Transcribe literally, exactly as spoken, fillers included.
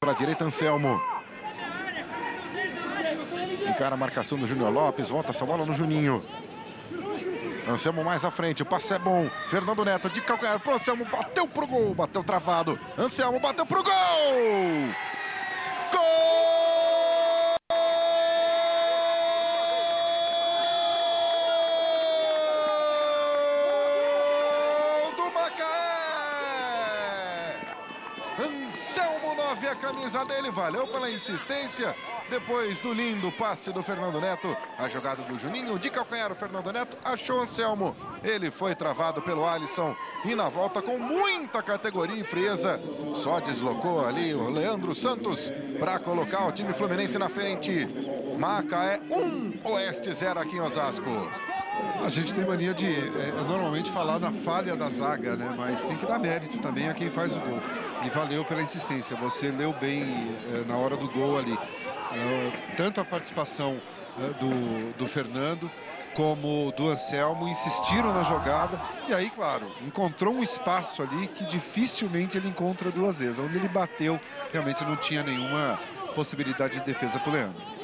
pela direita, Anselmo. Encara a marcação do Júnior Lopes. Volta essa bola no Juninho. Anselmo mais à frente, o passe é bom. Fernando Neto de calcanhar pro Anselmo, bateu pro gol, bateu travado. Anselmo bateu pro gol! Gol do Macaé! Anselmo, nove, a camisa dele, valeu pela insistência. Depois do lindo passe do Fernando Neto, a jogada do Juninho, de calcanhar o Fernando Neto, achou Anselmo. Ele foi travado pelo Alisson e na volta com muita categoria e frieza, só deslocou ali o Leandro Santos para colocar o time fluminense na frente. Macaé um, Oeste zero aqui em Osasco. A gente tem mania de é, normalmente falar da falha da zaga, né? Mas tem que dar mérito também a quem faz o gol. E valeu pela insistência, você leu bem é, na hora do gol ali. É, tanto a participação é, do, do Fernando como do Anselmo insistiram na jogada. E aí, claro, encontrou um espaço ali que dificilmente ele encontra duas vezes. Onde ele bateu, realmente não tinha nenhuma possibilidade de defesa para o Leandro.